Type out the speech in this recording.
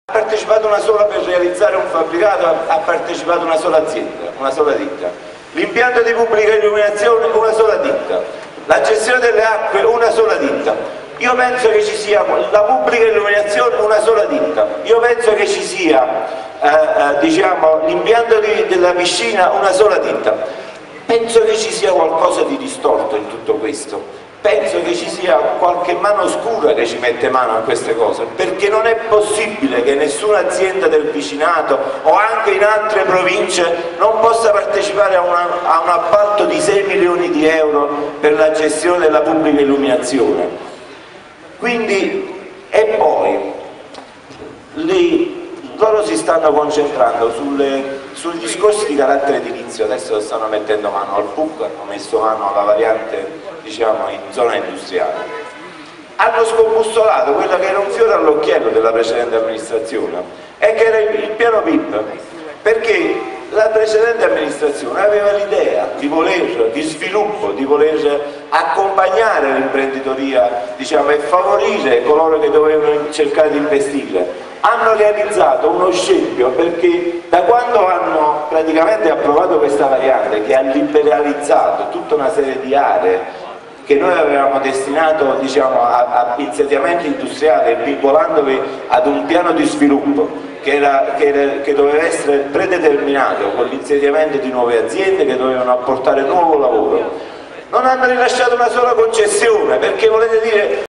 Ha partecipato una sola per realizzare un fabbricato, ha partecipato una sola azienda, una sola ditta. L'impianto di pubblica illuminazione, una sola ditta. La gestione delle acque, una sola ditta. Io penso che ci sia la pubblica illuminazione, una sola ditta. Io penso che ci sia diciamo, l'impianto della piscina, una sola ditta. Penso che ci sia qualcosa di distorto in tutto questo. Penso che ci sia qualche mano oscura che ci mette mano a queste cose, perché non è possibile che nessuna azienda del vicinato o anche in altre province non possa partecipare a un appalto di 6 milioni di euro per la gestione della pubblica illuminazione. Quindi, e poi loro si stanno concentrando sui discorsi di carattere edilizio. Adesso stanno mettendo mano al PUC, hanno messo mano alla variante, diciamo, in zona industriale. Hanno scombussolato quello che era un fiore all'occhiello della precedente amministrazione e che era il piano PIP, perché la precedente amministrazione aveva l'idea di sviluppo, di voler accompagnare l'imprenditoria, diciamo, e favorire coloro che dovevano cercare di investire. Hanno realizzato uno scempio, perché da quando hanno praticamente approvato questa variante che ha liberalizzato tutta una serie di aree che noi avevamo destinato, diciamo, a insediamenti industriali, vincolandovi ad un piano di sviluppo che doveva essere predeterminato con l'insediamento di nuove aziende che dovevano apportare nuovo lavoro, non hanno rilasciato una sola concessione, perché volete dire